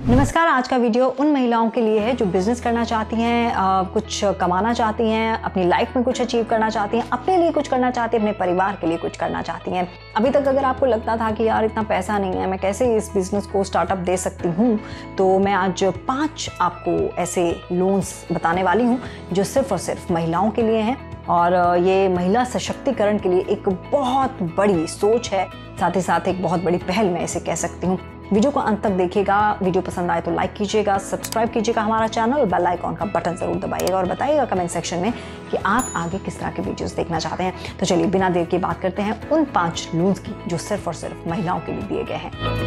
नमस्कार। आज का वीडियो उन महिलाओं के लिए है जो बिजनेस करना चाहती हैं, कुछ कमाना चाहती हैं, अपनी लाइफ में कुछ अचीव करना चाहती हैं, अपने लिए कुछ करना चाहती हैं, अपने परिवार के लिए कुछ करना चाहती हैं। अभी तक अगर आपको लगता था कि यार इतना पैसा नहीं है, मैं कैसे इस बिजनेस को स्टार्टअप दे सकती हूँ, तो मैं आज 5 आपको ऐसे लोन्स बताने वाली हूँ जो सिर्फ और सिर्फ महिलाओं के लिए हैं। और ये महिला सशक्तिकरण के लिए एक बहुत बड़ी सोच है, साथ ही साथ एक बहुत बड़ी पहल मैं इसे कह सकती हूँ। वीडियो को अंत तक देखिएगा। वीडियो पसंद आए तो लाइक कीजिएगा, सब्सक्राइब कीजिएगा हमारा चैनल, बेल आइकॉन का बटन जरूर दबाइएगा और बताइएगा कमेंट सेक्शन में कि आप आगे किस तरह के वीडियोस देखना चाहते हैं। तो चलिए बिना देर की बात करते हैं उन 5 लोन्स की जो सिर्फ और सिर्फ महिलाओं के लिए दिए गए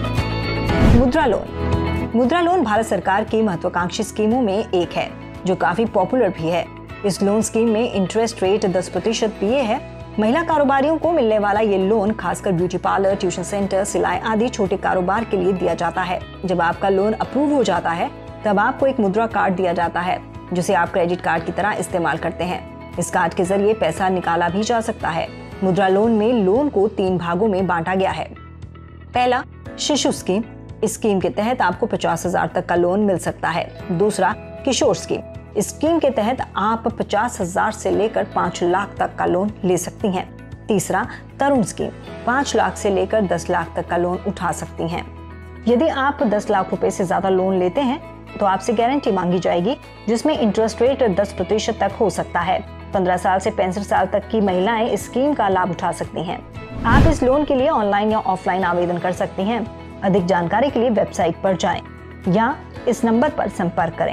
हैं। मुद्रा लोन। मुद्रा लोन भारत सरकार की महत्वाकांक्षी स्कीमों में एक है जो काफी पॉपुलर भी है। इस लोन स्कीम में इंटरेस्ट रेट 10% PA है। महिला कारोबारियों को मिलने वाला ये लोन खासकर ब्यूटी पार्लर, ट्यूशन सेंटर, सिलाई आदि छोटे कारोबार के लिए दिया जाता है। जब आपका लोन अप्रूव हो जाता है तब आपको एक मुद्रा कार्ड दिया जाता है जिसे आप क्रेडिट कार्ड की तरह इस्तेमाल करते हैं। इस कार्ड के जरिए पैसा निकाला भी जा सकता है। मुद्रा लोन में लोन को 3 भागों में बांटा गया है। पहला, शिशु स्कीम। इस स्कीम के तहत आपको 50,000 तक का लोन मिल सकता है। दूसरा, किशोर स्कीम। इस स्कीम के तहत आप 50,000 से लेकर 5 लाख तक का लोन ले सकती हैं। तीसरा, तरुण स्कीम। 5 लाख से लेकर 10 लाख तक का लोन उठा सकती हैं। यदि आप 10 लाख रुपए से ज्यादा लोन लेते हैं तो आपसे गारंटी मांगी जाएगी जिसमें इंटरेस्ट रेट 10% तक हो सकता है। 15 साल से 65 साल तक की महिलाएं इस स्कीम का लाभ उठा सकती हैं। आप इस लोन के लिए ऑनलाइन या ऑफलाइन आवेदन कर सकती हैं। अधिक जानकारी के लिए वेबसाइट पर जाएं या इस नंबर पर संपर्क करें।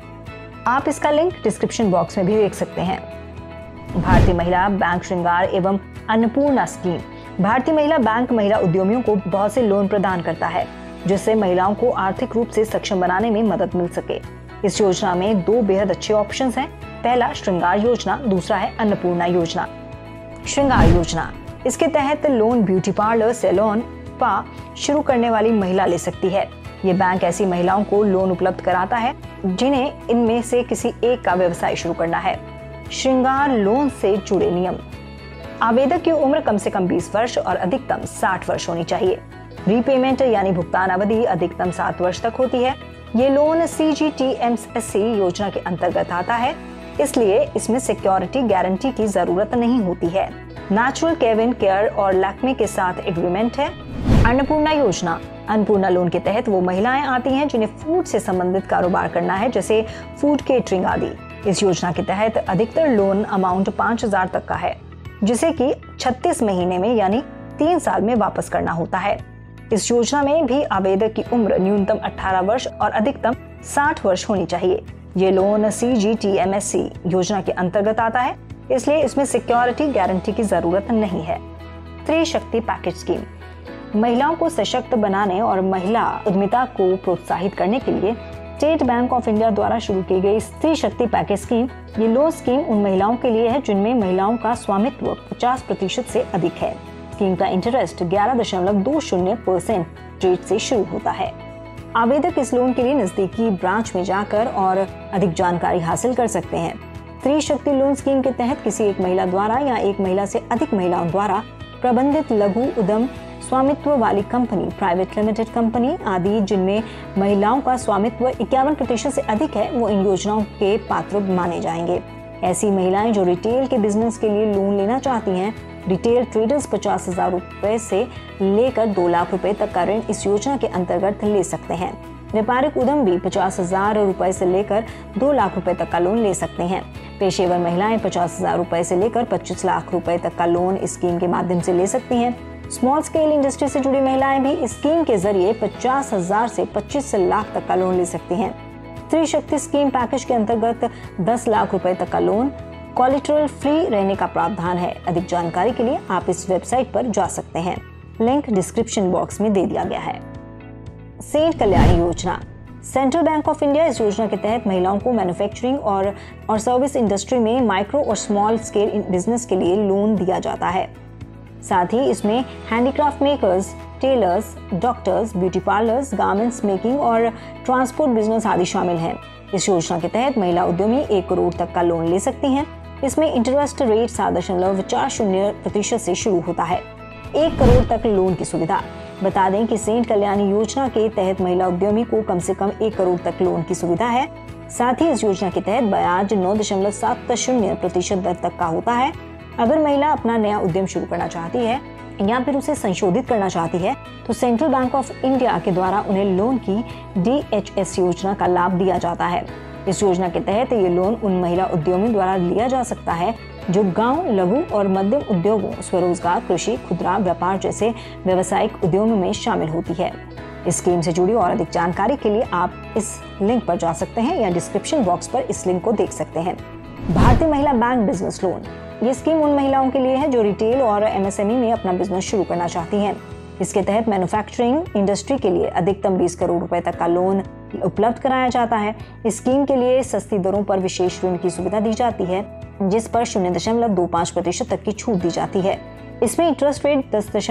आप इसका लिंक डिस्क्रिप्शन बॉक्स में भी देख सकते हैं। भारतीय महिला बैंक श्रृंगार एवं अन्नपूर्णा स्कीम। भारतीय महिला बैंक महिला उद्यमियों को बहुत से लोन प्रदान करता है जिससे महिलाओं को आर्थिक रूप से सक्षम बनाने में मदद मिल सके। इस योजना में 2 बेहद अच्छे ऑप्शंस हैं। पहला, श्रृंगार योजना, दूसरा है अन्नपूर्णा योजना। श्रृंगार योजना, इसके तहत loan beauty parlour, salon, spa शुरू करने वाली महिला ले सकती है। ये बैंक ऐसी महिलाओं को लोन उपलब्ध कराता है जिन्हें इनमें से किसी एक का व्यवसाय शुरू करना है। श्रृंगार लोन से जुड़े नियम। आवेदक की उम्र कम से कम 20 वर्ष और अधिकतम 60 वर्ष होनी चाहिए। रीपेमेंट यानी भुगतान अवधि अधिकतम 7 वर्ष तक होती है। ये लोन CGTMSE योजना के अंतर्गत आता है, इसलिए इसमें सिक्योरिटी गारंटी की जरूरत नहीं होती है। नेचुरल केविन केयर और लैक्मे के साथ एग्रीमेंट है। अन्नपूर्णा योजना। अन्नपूर्णा लोन के तहत वो महिलाएं आती हैं जिन्हें फूड से संबंधित कारोबार करना है, जैसे फूड केटरिंग आदि। इस योजना के तहत अधिकतर लोन अमाउंट 5,000 तक का है जिसे कि 36 महीने में यानी 3 साल में वापस करना होता है। इस योजना में भी आवेदक की उम्र न्यूनतम 18 वर्ष और अधिकतम 60 वर्ष होनी चाहिए। ये लोन CGTMSE योजना के अंतर्गत आता है, इसलिए इसमें सिक्योरिटी गारंटी की जरूरत नहीं है। स्त्री शक्ति पैकेज स्कीम। महिलाओं को सशक्त बनाने और महिला उद्यमिता को प्रोत्साहित करने के लिए स्टेट बैंक ऑफ इंडिया द्वारा शुरू की गई स्त्री शक्ति पैकेज स्कीम। ये लोन स्कीम उन महिलाओं के लिए है जिनमें महिलाओं का स्वामित्व 50% से अधिक है। स्कीम का इंटरेस्ट 11.20% रेट से शुरू होता है। आवेदक इस लोन के लिए नजदीकी ब्रांच में जाकर और अधिक जानकारी हासिल कर सकते हैं। स्त्री शक्ति लोन स्कीम के तहत किसी एक महिला द्वारा या एक महिला से अधिक महिलाओं द्वारा प्रबंधित लघु उद्यम, स्वामित्व वाली कंपनी, प्राइवेट लिमिटेड कंपनी आदि जिनमें महिलाओं का स्वामित्व 51% से अधिक है, वो इन योजनाओं के पात्र माने जाएंगे। ऐसी महिलाएं जो रिटेल के बिजनेस के लिए लोन लेना चाहती हैं, रिटेल ट्रेडर्स 50,000 रुपए से लेकर 2 लाख रुपए तक का ऋण इस योजना के अंतर्गत ले सकते हैं। व्यापारिक उद्यम भी 50,000 रुपए से लेकर 2 लाख रुपए तक का लोन ले सकते हैं। पेशेवर महिलाएं 50,000 रुपए से लेकर 25 लाख रुपए तक का लोन इस स्कीम के माध्यम से ले सकती हैं। स्मॉल स्केल इंडस्ट्री से जुड़ी महिलाएं भी इस स्कीम के जरिए 50,000 से 25 लाख तक का लोन ले सकती हैं। स्त्री शक्ति स्कीम पैकेज के अंतर्गत 10 लाख रुपए तक का लोन कोलेटरल फ्री रहने का प्रावधान है। अधिक जानकारी के लिए आप इस वेबसाइट पर जा सकते हैं। लिंक डिस्क्रिप्शन बॉक्स में दे दिया गया है। सेठ कल्याणी योजना। सेंट्रल बैंक ऑफ इंडिया इस योजना के तहत महिलाओं को मैन्युफैक्चरिंग और सर्विस इंडस्ट्री में माइक्रो और स्मॉल स्केल बिजनेस के लिए लोन दिया जाता है। साथ ही इसमें handicraft makers, tailors, doctors, beauty parlours, garments making और ट्रांसपोर्ट बिजनेस आदि शामिल हैं। इस योजना के तहत महिला उद्यमी 1 करोड़ तक का लोन ले सकती हैं। इसमें इंटरेस्ट रेट 7.40% से शुरू होता है। 1 करोड़ तक लोन की सुविधा। बता दें कि सेंट कल्याणी योजना के तहत महिला उद्यमी को कम से कम 1 करोड़ तक लोन की सुविधा है। साथ ही इस योजना के तहत ब्याज 9.70% दर तक का होता है। अगर महिला अपना नया उद्यम शुरू करना चाहती है या फिर उसे संशोधित करना चाहती है तो सेंट्रल बैंक ऑफ इंडिया के द्वारा उन्हें लोन की DHS योजना का लाभ दिया जाता है। इस योजना के तहत ये लोन उन महिला उद्यमियों द्वारा लिया जा सकता है जो गांव, लघु और मध्यम उद्योगों, स्वरोजगार, कृषि, खुदरा व्यापार जैसे व्यावसायिक उद्यमों में शामिल होती है। इस स्कीम से जुड़ी और अधिक जानकारी के लिए आप इस लिंक पर जा सकते हैं या डिस्क्रिप्शन बॉक्स पर इस लिंक को देख सकते हैं। Bharatiya Mahila bank business loan, ये स्कीम उन महिलाओं के लिए है जो रिटेल और MSME में अपना बिजनेस शुरू करना चाहती हैं। इसके तहत मैन्युफैक्चरिंग इंडस्ट्री के लिए अधिकतम 20 करोड़ रुपए तक का लोन उपलब्ध कराया जाता है। इस स्कीम के लिए सस्ती दरों पर विशेष ऋण की सुविधा दी जाती है, जिस पर 0.25% तक की छूट दी जाती है। इसमें इंटरेस्ट रेट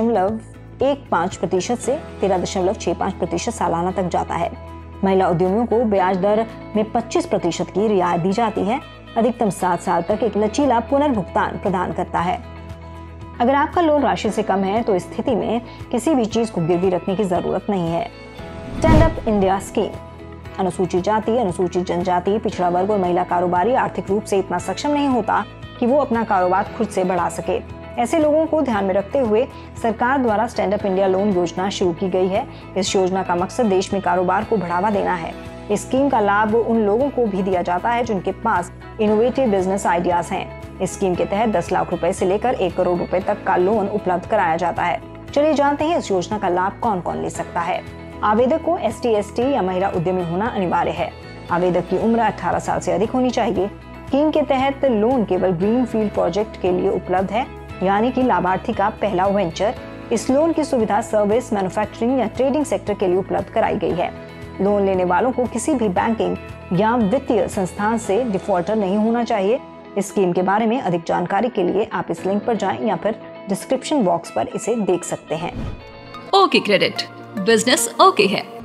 10.15% से 13.65% सालाना तक जाता है। महिला उद्यमियों को ब्याज दर में 25% की रियायत दी जाती है। अधिकतम 7 साल तक एक लचीला पुनर्भुगतान प्रदान करता है। अगर आपका लोन राशि से कम है तो इस स्थिति में किसी भी चीज को गिरवी रखने की जरूरत नहीं है। स्टैंड अप इंडिया स्कीम, अनुसूचित जाति, अनुसूचित जनजाति, पिछड़ा वर्ग और महिला कारोबारी आर्थिक रूप से इतना सक्षम नहीं होता कि वो अपना कारोबार खुद से बढ़ा सके। ऐसे लोगों को ध्यान में रखते हुए सरकार द्वारा स्टैंड अप इंडिया लोन योजना शुरू की गई है। इस योजना का मकसद देश में कारोबार को बढ़ावा देना है। इस स्कीम का लाभ उन लोगों को भी दिया जाता है जिनके पास इनोवेटिव बिजनेस आइडियाज हैं। इस स्कीम के तहत 10 लाख रुपए से लेकर 1 करोड़ रुपए तक का लोन उपलब्ध कराया जाता है। चलिए जानते हैं इस योजना का लाभ कौन कौन ले सकता है। आवेदक को ST या महिला उद्यमी होना अनिवार्य है। आवेदक की उम्र 18 साल से अधिक होनी चाहिए। स्कीम के तहत लोन केवल ग्रीन फील्ड प्रोजेक्ट के लिए उपलब्ध है, यानी कि लाभार्थी का पहला वेंचर। इस लोन की सुविधा सर्विस, मैन्युफैक्चरिंग या ट्रेडिंग सेक्टर के लिए उपलब्ध कराई गई है। लोन लेने वालों को किसी भी बैंकिंग या वित्तीय संस्थान से डिफॉल्टर नहीं होना चाहिए। इस स्कीम के बारे में अधिक जानकारी के लिए आप इस लिंक पर जाएं या फिर डिस्क्रिप्शन बॉक्स पर इसे देख सकते हैं। ओके क्रेडिट, बिजनेस ओके है।